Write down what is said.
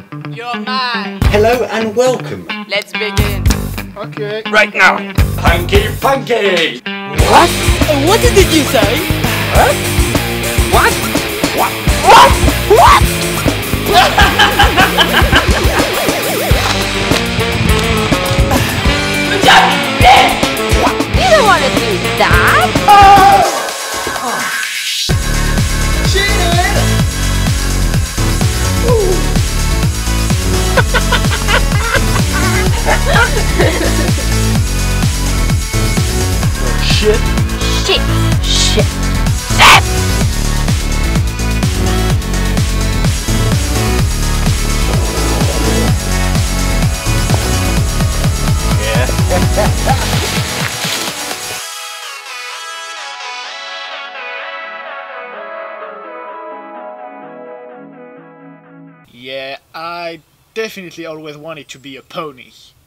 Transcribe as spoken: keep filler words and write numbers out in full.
You're mine. Hello and welcome. Let's begin. Okay. Right now. Punky Punky. What? What did you say? Huh? What? What? What? What? Good job, bitch! You don't want to do that. Oh! Oh. Cheated! Shit. Shit. Shit. Shit. Yeah, I definitely always wanted to be a pony.